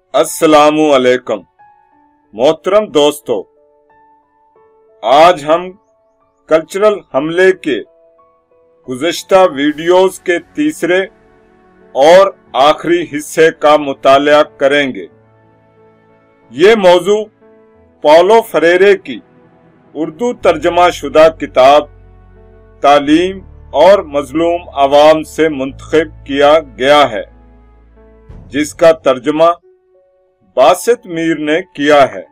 अस्सलामु अलैकुम मोहतरम दोस्तों, आज हम कल्चरल हमले के गुज़श्ता वीडियोस के तीसरे और आखिरी हिस्से का मुताला करेंगे। ये मौजू पौलो फ्रेरे की उर्दू तर्जमा शुदा किताब तालीम और मजलूम अवाम से मुंतखब किया गया है, जिसका तर्जमा बासित मीर ने किया है।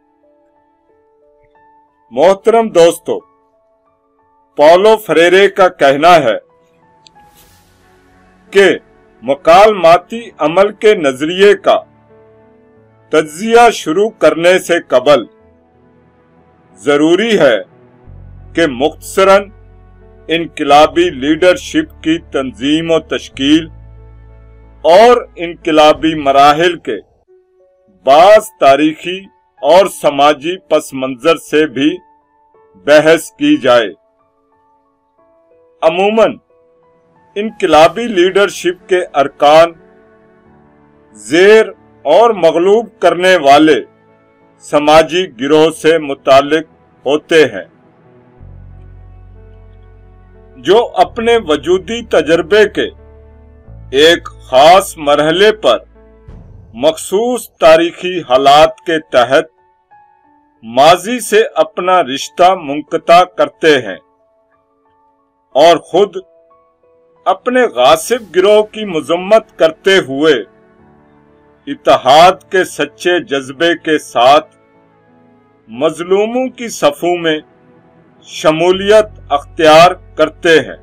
मोहतरम दोस्तों, पौलो फ्रेरे का कहना है कि मकालमाती अमल के नजरिए का तज्जिया शुरू करने से कबल जरूरी है कि मुख्तसरन इनकिलाबी लीडरशिप की तंजीम और तश्कील और इनकिलाबी मराहिल के बाज़ तारीखी और समाजी पस मंजर से भी बहस की जाए। अमूमन इनकिलाबी लीडरशिप के अरकान जेर और मगलूब करने वाले समाजी गिरोह से मुताल्लिक होते हैं, जो अपने वजूदी तजर्बे के एक खास मरहले पर मखसूस तारीखी हालात के तहत माजी से अपना रिश्ता मुनक़ता करते हैं और खुद अपने गासिब गिरोह की मजम्मत करते हुए इत्तेहाद के सच्चे जज्बे के साथ मजलूमों की सफों में शमूलियत अख्तियार करते हैं।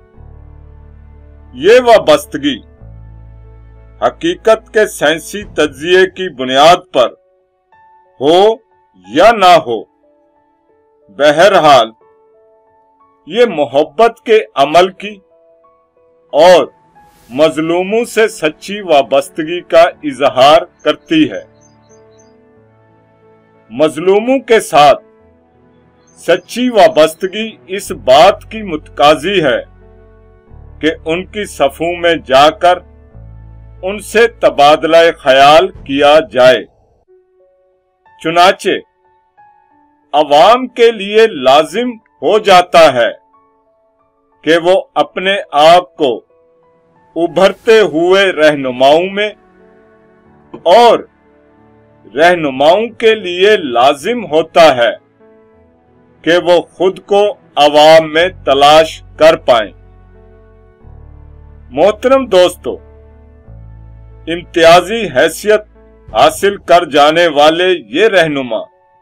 ये वाबस्तगी हकीकत के साइंसी तज्जिए की बुनियाद पर हो या ना हो, बहरहाल ये मोहब्बत के अमल की और मजलूमों से सच्ची वाबस्तगी का इजहार करती है। मजलूमों के साथ सच्ची वाबस्तगी इस बात की मुतकाजी है कि उनकी सफों में जाकर उनसे तबादला ख्याल किया जाए। चुनाचे अवाम के लिए लाजिम हो जाता है कि वो अपने आप को उभरते हुए रहनुमाओं में और रहनुमाओं के लिए लाजिम होता है कि वो खुद को अवाम में तलाश कर पाएं। मोहतरम दोस्तों, इम्तियाजी हैसियत हासिल कर जाने वाले ये रहनुमा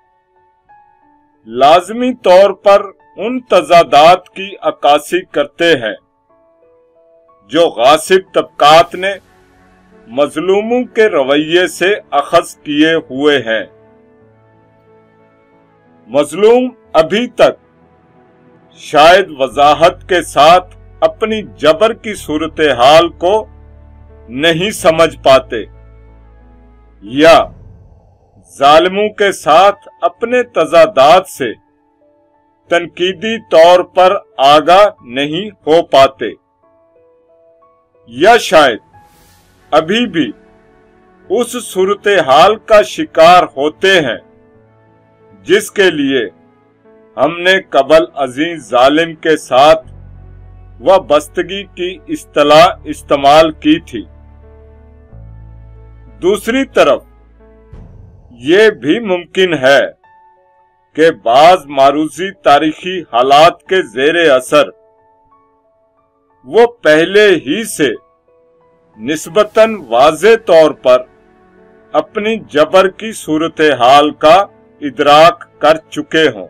लाजमी तौर पर उन तजादात की अक्कासी करते हैं जो गासिब तबकात ने मजलूमों के रवैये से अखज़ किए हुए हैं। मजलूम अभी तक शायद वजाहत के साथ अपनी जबर की सूरत हाल को नहीं समझ पाते या जालिमों के साथ अपने तजादात से तनकीदी तौर पर आगाह नहीं हो पाते, या शायद अभी भी उस सूरत हाल का शिकार होते हैं जिसके लिए हमने कबल अजीज जालिम के साथ वाबस्तगी की इस्तिलाह इस्तेमाल की थी। दूसरी तरफ ये भी मुमकिन है कि बाज मारूजी तारीखी हालात के ज़ेरे असर वो पहले ही से निस्बतन वाज़े तौर पर अपनी जबर की सूरत हाल का इदराक कर चुके हों।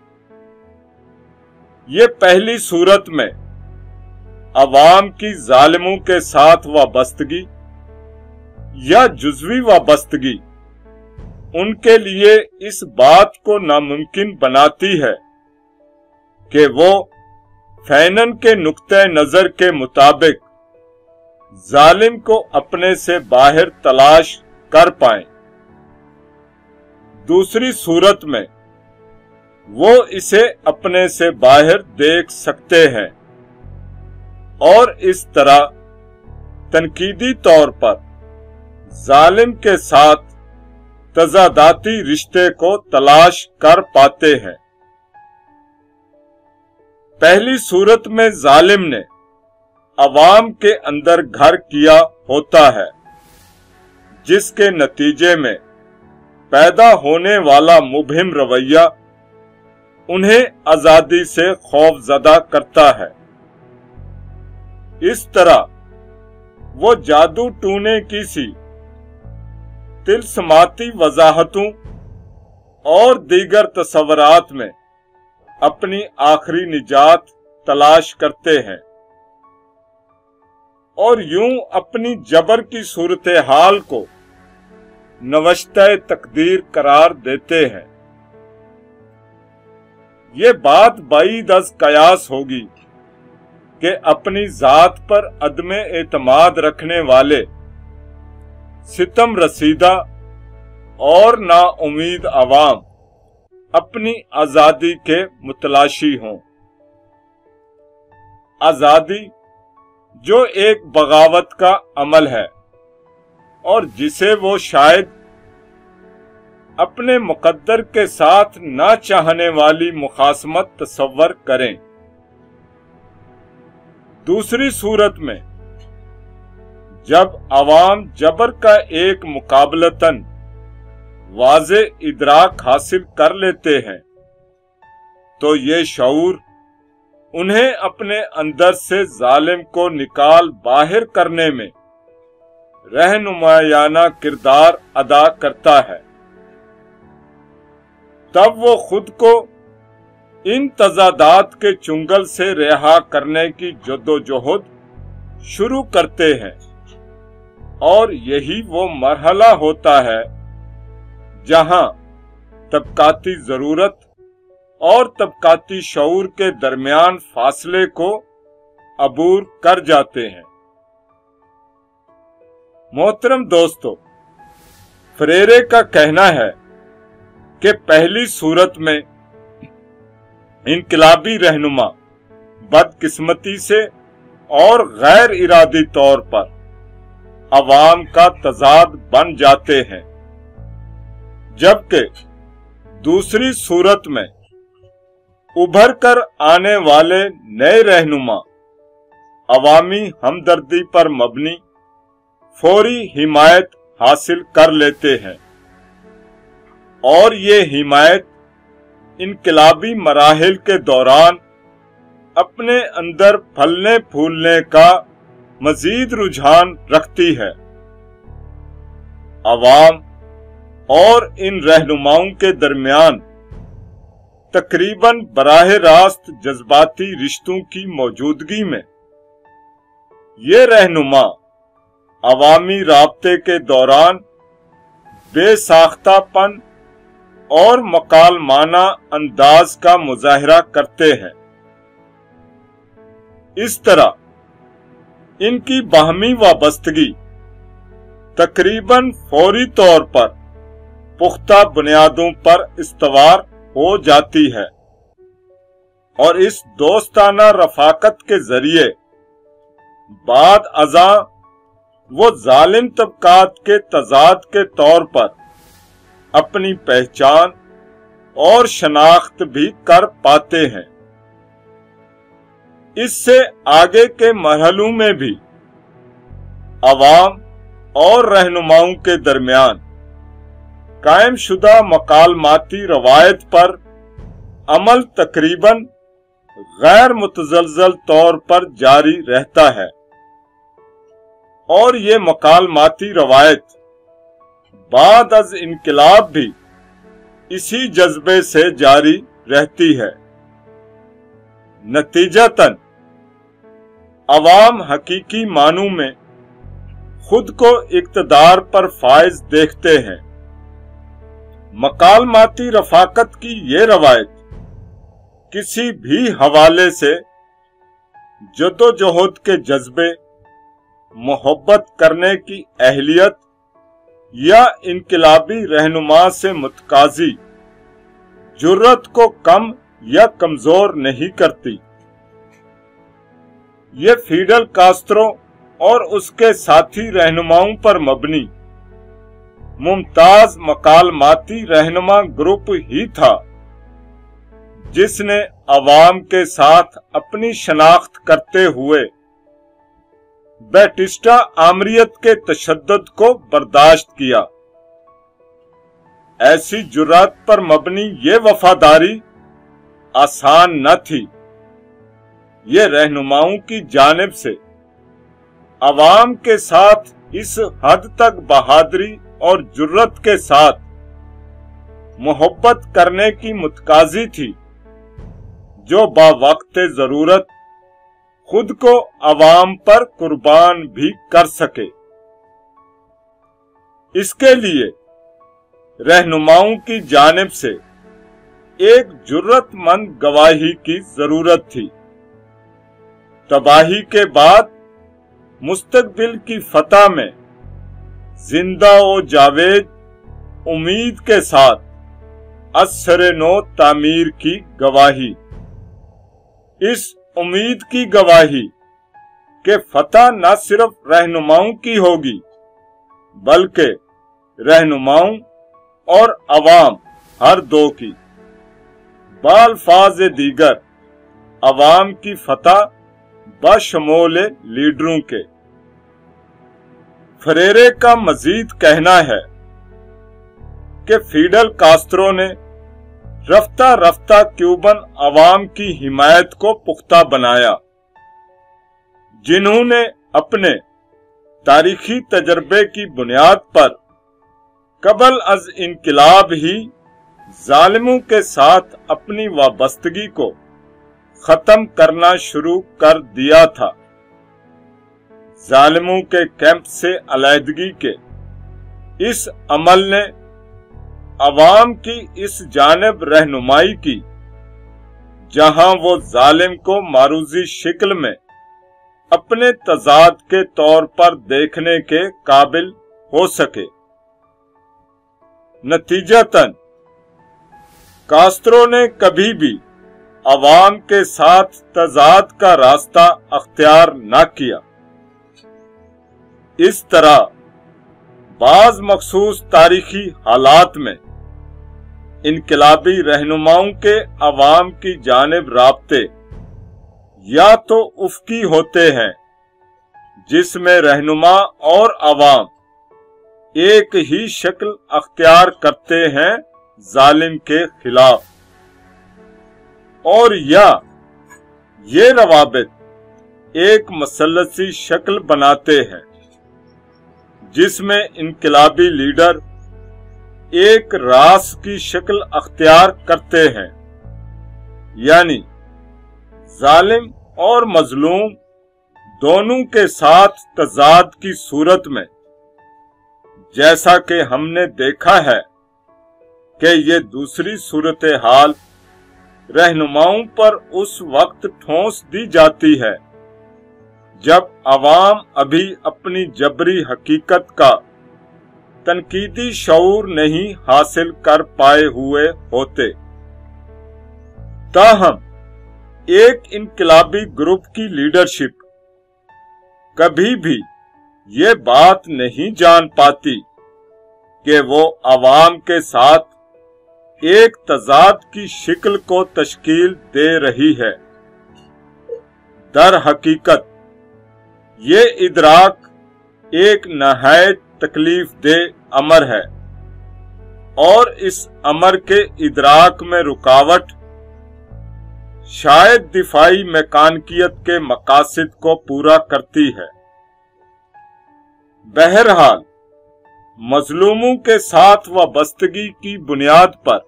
ये पहली सूरत में अवाम की जालिमों के साथ वाबस्तगी या जुज़वी वाबस्तगी उनके लिए इस बात को नामुमकिन बनाती है कि वो फ़ैनन के नुक्ते नजर के मुताबिक जालिम को अपने से बाहर तलाश कर पाएं। दूसरी सूरत में वो इसे अपने से बाहर देख सकते हैं और इस तरह तनकीदी तौर पर जालिम के साथ तजादाती रिश्ते को तलाश कर पाते हैं। पहली सूरत में जालिम ने अवाम के अंदर घर किया होता है, जिसके नतीजे में पैदा होने वाला मुबहिम रवैया उन्हें आजादी से खौफजदा करता है। इस तरह वो जादू टूने की सी तिलस्माती वजाहतों और दीगर तस्वरात में अपनी आखिरी निजात तलाश करते हैं और यूं अपनी जबर की सूरत हाल को नवश्ते तकदीर करार देते हैं। ये बात बाईद अज कयास होगी कि अपनी जात पर अदमे एतमाद रखने वाले सितम रसीदा और नाउमीद अवाम अपनी आजादी के मुतलाशी हों। आजादी जो एक बगावत का अमल है और जिसे वो शायद अपने मुकद्दर के साथ ना चाहने वाली मुखासमत तसव्वर करें। दूसरी सूरत में जब अवाम जबर का एक मुकाबलतन वाज़े इदराक हासिल कर लेते हैं तो ये शऊर उन्हें अपने अंदर से जालिम को निकाल बाहर करने में रहनुमायाना किरदार अदा करता है। तब वो खुद को इन तजादात के चुंगल से रिहा करने की जद्दोजहद शुरू करते हैं और यही वो मरहला होता है जहां तबकाती जरूरत और तबकाती शऊर के दरमियान फासले को अबूर कर जाते हैं। मोहतरम दोस्तों, फ्रेरे का कहना है कि पहली सूरत में इनकलाबी रहनुमा बदकिस्मती से और गैर इरादी तौर पर अवाम का तजाद बन जाते हैं, जबकि दूसरी सूरत में उभर कर आने वाले नए रहनुमा अवामी हमदर्दी पर मबनी फौरी हिमायत हासिल कर लेते हैं और ये हिमायत इनकलाबी मराहिल के दौरान अपने अंदर फलने फूलने का मजीद रुझान रखती है। अवाम और इन रहनुमाओं के दरमियान तकरीबन बराह रास्त जज्बाती रिश्तों की मौजूदगी में ये रहनुमा अवामी राब्ते के दौरान बेसाख्तापन और मकालमाना अंदाज का मुजाहिरा करते हैं। इस तरह इनकी बाहमी वाबस्तगी तकरीबन फौरी तौर पर पुख्ता बुनियादों पर इस्तवार हो जाती है और इस दोस्ताना रफाकत के जरिए बाद अज़ा वो जालिम तबकात के तजाद के तौर पर अपनी पहचान और शनाख्त भी कर पाते हैं। इससे आगे के मरहलों में भी अवाम और रहनुमाओं के दरमियान कायम शुदा मकालमाती रवायत पर अमल तकरीबन गैर मुतजलजल तौर पर जारी रहता है और ये मकालमाती रवायत बाद अज इनकलाब भी इसी जज्बे से जारी रहती है। नतीजतन अवाम हकीकी मानू में खुद को इक्तदार पर फायज देखते हैं। मकालमाती रफाकत की ये रवायत किसी भी हवाले से जद्दोजहद के जज्बे, मोहब्बत करने की अहलियत या इनकलाबी रहनुमा से मुतकाजी जुर्रत को कम या कमजोर नहीं करती। ये फीडल कास्त्रो और उसके साथी रहनुमाओं पर मबनी मुमताज मकालमाती रहनुमा ग्रुप ही था जिसने अवाम के साथ अपनी शनाख्त करते हुए बैटिस्टा आमरीत के तशद्दुद को बर्दाश्त किया। ऐसी जुर्रत पर मबनी ये वफादारी आसान न थी। ये रहनुमाओं की जानिब से अवाम के साथ इस हद तक बहादुरी और जुर्रत के साथ मोहब्बत करने की मुतकाजी थी जो बावक्त जरूरत खुद को अवाम पर कुर्बान भी कर सके। इसके लिए रहनुमाओं की जानिब से एक जुर्रतमंद गवाही की जरूरत थी। तबाही के बाद मुस्तकबिल की फतह में जिंदा व जावेद उम्मीद के साथ असर नो तामीर की गवाही। इस उम्मीद की गवाही कि फतह न सिर्फ रहनुमाओं की होगी बल्कि रहनुमाओं और अवाम हर दो की। बाल्फाज दीगर अवाम की फतह बशमूल लीडरों के। फ्रेरे का मजीद कहना है कि फिडेल कास्त्रो ने रफ्ता रफ्ता क्यूबन अवाम की हिमायत को पुख्ता बनाया, जिन्होंने अपने तारीखी तजर्बे की बुनियाद पर कबल अज इनकिलाब ही जालिमों के साथ अपनी वाबस्तगी को खत्म करना शुरू कर दिया था। जालिमों के कैंप से अलहदगी के इस अमल ने अवाम की इस जानिब रहनुमाई की जहां वो जालिम को मारूजी शिक्ल में अपने तजाद के तौर पर देखने के काबिल हो सके। नतीजतन कास्त्रो ने कभी भी अवाम के साथ तजाद का रास्ता अख्तियार न किया। इस तरह बाज मखसूस तारीखी हालात में इनकलाबी रहनुमाओं के अवाम की जानिब राब्ते या तो उफ़की होते हैं जिसमें रहनुमा और अवाम एक ही शक्ल अख्तियार करते हैं जालिम के खिलाफ, और या ये रवाबित एक मसलसी शक्ल बनाते हैं जिसमें इनकलाबी लीडर एक रास की शक्ल अख्तियार करते हैं, यानी जालिम और मजलूम दोनों के साथ तजाद की सूरत में। जैसा कि हमने देखा है कि ये दूसरी सूरत हाल रहनुमाओं पर उस वक्त ठोस दी जाती है जब अवाम अभी अपनी जबरी हकीकत का तनकीदी शऊर नहीं हासिल कर पाए हुए होते। ताहम एक इनकलाबी ग्रुप की लीडरशिप कभी भी ये बात नहीं जान पाती कि वो अवाम के साथ एक तजाद की शिक्ल को तश्कील दे रही है। दर हकीकत ये इदराक एक नहायत तकलीफ दे अमर है, और इस अमर के इदराक में रुकावट शायद दिफाई मैकानिकियत के मकासद को पूरा करती है। बहरहाल मजलूमों के साथ वाबस्तगी की बुनियाद पर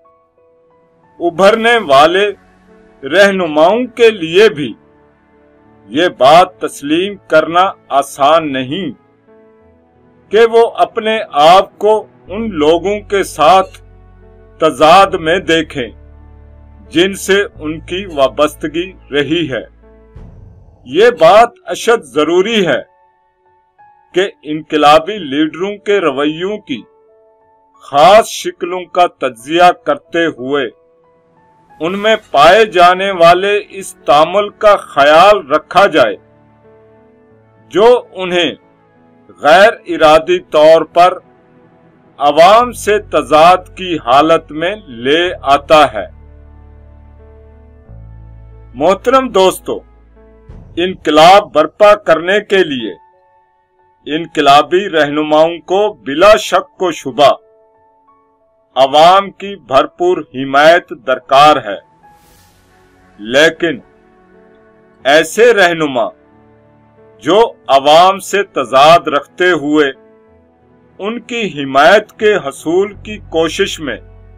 उभरने वाले रहनुमाओं के लिए भी ये बात तस्लीम करना आसान नहीं कि वो अपने आप को उन लोगों के साथ तजाद में देखें जिनसे उनकी वाबस्तगी रही है। ये बात अशद जरूरी है कि इनकलाबी लीडरों के रवैयों की खास शिकलों का तज्जिया करते हुए उनमें पाए जाने वाले इस तामुल का ख्याल रखा जाए जो उन्हें गैर इरादी तौर पर अवाम से तजाद की हालत में ले आता है। मोहतरम दोस्तों, इनकलाब बर्पा करने के लिए इनकलाबी रहनुमाओं को बिला शक व शुबा अवाम की भरपूर हिमायत दरकार है, लेकिन ऐसे रहनुमा जो अवाम से तजाद रखते हुए उनकी हिमायत के हसूल की कोशिश में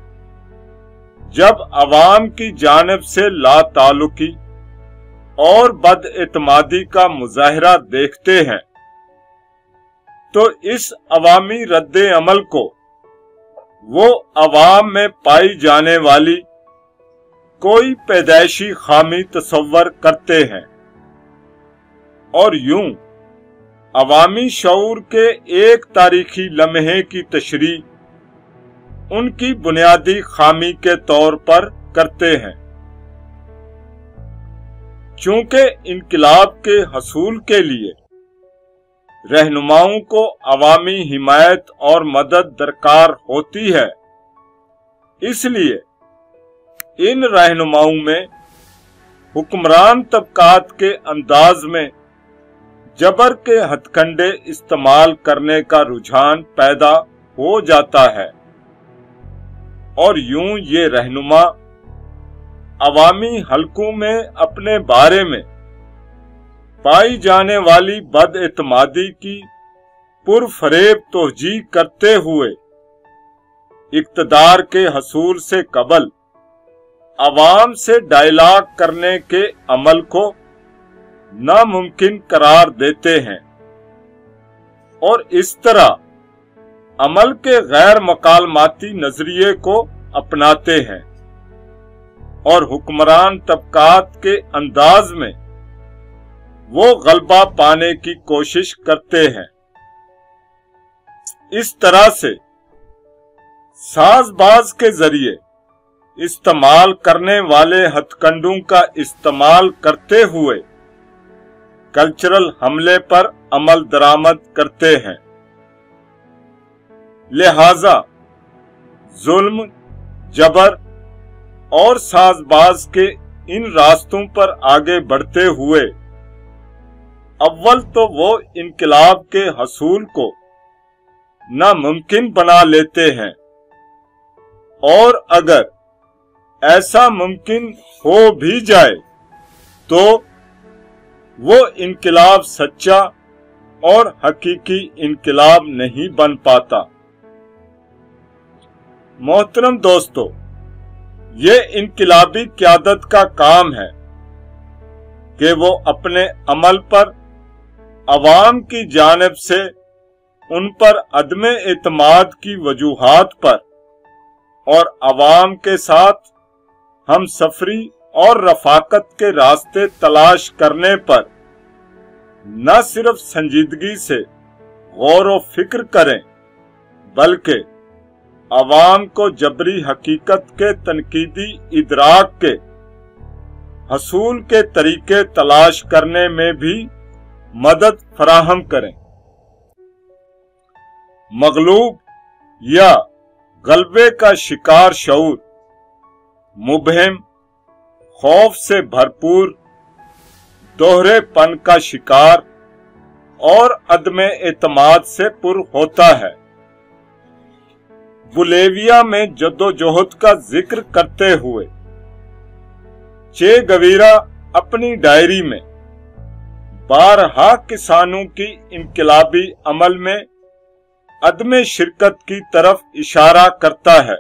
जब अवाम की जानिब से लाताल्लुकी और बदएतमादी का मुजाहरा देखते हैं, तो इस अवामी रद्दे अमल को वो अवाम में पाई जाने वाली कोई पैदाइशी खामी तसव्वुर करते हैं और यूं अवामी शऊर के एक तारीखी लम्हे की तशरीह उनकी बुनियादी खामी के तौर पर करते हैं। चूंकि इनकलाब के हसूल के लिए रहनुमाओं को अवामी हिमायत और मदद दरकार होती है, इसलिए इन रहनुमाओं में हुक्मरान तबकात के अंदाज में जबर के हथकंडे इस्तेमाल करने का रुझान पैदा हो जाता है और यूं ये रहनुमा अवामी हलकों में अपने बारे में पाई जाने वाली बदएतमादी की पुरफरेब तोहजी करते हुए इक्तदार के हसूल से कबल अवाम से डायलॉग करने के अमल को नामुमकिन करार देते हैं और इस तरह अमल के गैर मकालमाती नजरिए को अपनाते हैं और हुक्मरान तबकात के अंदाज में वो गलबा पाने की कोशिश करते हैं। इस तरह से साजबाज के जरिए इस्तेमाल करने वाले हथकंडों का इस्तेमाल करते हुए कल्चरल हमले पर अमल दरामद करते हैं। लिहाजा जुल्म, जबर और साजबाज के इन रास्तों पर आगे बढ़ते हुए अव्वल तो वो इनकलाब के हसूल को नामुमकिन बना लेते हैं और अगर ऐसा मुमकिन हो भी जाए तो वो इनकलाब सच्चा और हकीकी इनकलाब नहीं बन पाता। मोहतरम दोस्तों, ये इनकलाबी क़यादत का काम है कि वो अपने अमल पर अवाम की जानिब से उन पर अदम एतमाद की वजूहात पर और अवाम के साथ हम सफरी और रफाकत के रास्ते तलाश करने पर न सिर्फ संजीदगी से गौर व फिक्र करें, बल्कि अवाम को जबरी हकीकत के तनकीदी इदराक के हसूल के तरीके तलाश करने में भी मदद फराहम करें। मगलूब या गलबे का शिकार शऊर मुबहिम, खौफ से भरपूर, दोहरेपन का शिकार और अदमे एतमाद से पुर होता है। बुलेविया में जद्दोजहद का जिक्र करते हुए चे गवीरा अपनी डायरी में बारहा किसानों की इनकलाबी अमल में अदमे शिरकत की तरफ इशारा करता है।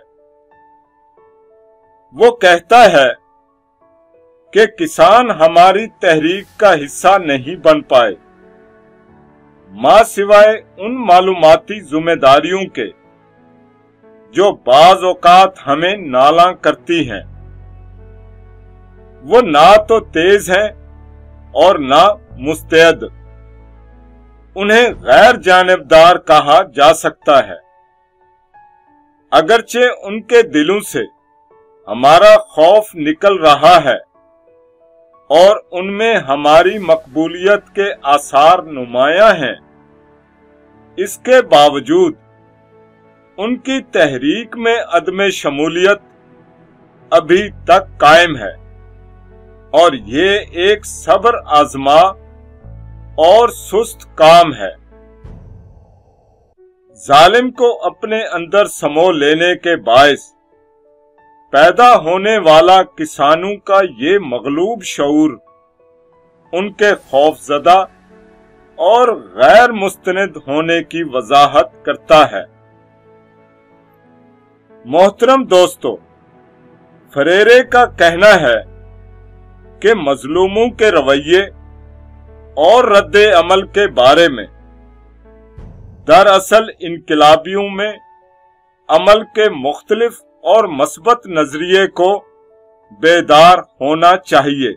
वो कहता है कि किसान हमारी तहरीक का हिस्सा नहीं बन पाए, मां सिवाय उन मालूमाती जिम्मेदारियों के जो बाज औकात हमें नाला करती हैं। वो ना तो तेज हैं और ना मुस्तैद। उन्हें गैर जानिबदार कहा जा सकता है, अगरचे उनके दिलों से हमारा खौफ निकल रहा है और उनमें हमारी मकबूलियत के आसार नुमायां हैं। इसके बावजूद उनकी तहरीक में अदम शमूलियत अभी तक कायम है और ये एक सब्र आजमा और सुस्त काम है। जालिम को अपने अंदर समो लेने के बायस पैदा होने वाला किसानों का ये मगलूब शऊर उनके खौफजदा और गैर मुस्तनिद होने की वजाहत करता है। मोहतरम दोस्तों, फ्रेरे का कहना है कि मजलूमों के रवैये और रद्दे अमल के बारे में दरअसल इनकलाबियों में अमल के मुख्तलिफ और मस्बत नजरिए को बेदार होना चाहिए,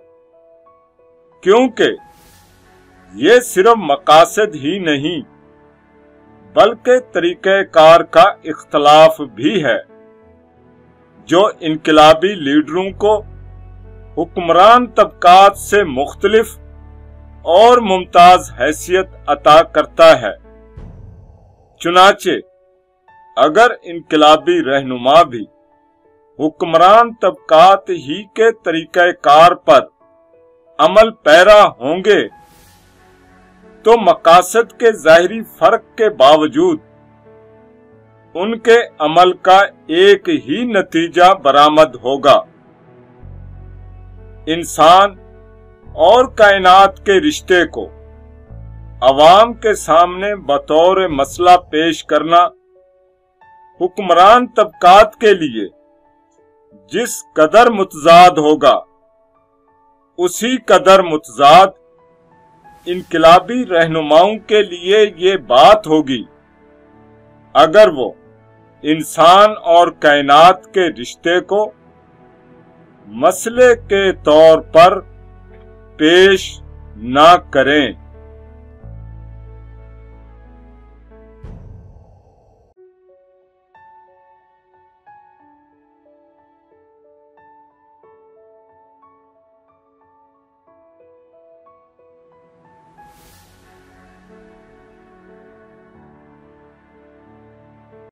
क्योंकि ये सिर्फ मकासद ही नहीं बल्कि तरीक़ेकार का इख्तलाफ भी है जो इनकलाबी लीडरों को हुक्मरान तबकात से मुख्तलिफ और मुमताज हैसियत अता करता है। चुनाचे अगर इनकलाबी रहनुमा भी हुक्मरान तबकात ही के तरीक़ेकार पर अमल पैरा होंगे तो मकासद के ज़ाहिरी फर्क के बावजूद उनके अमल का एक ही नतीजा बरामद होगा। इंसान और कायनात के रिश्ते को अवाम के सामने बतौर मसला पेश करना हुक्मरान तबकात के लिए जिस कदर मुतजाद होगा, उसी कदर मुतजाद इनकलाबी रहनुमाओं के लिए ये बात होगी अगर वो इंसान और कायनात के रिश्ते को मसले के तौर पर पेश ना करें।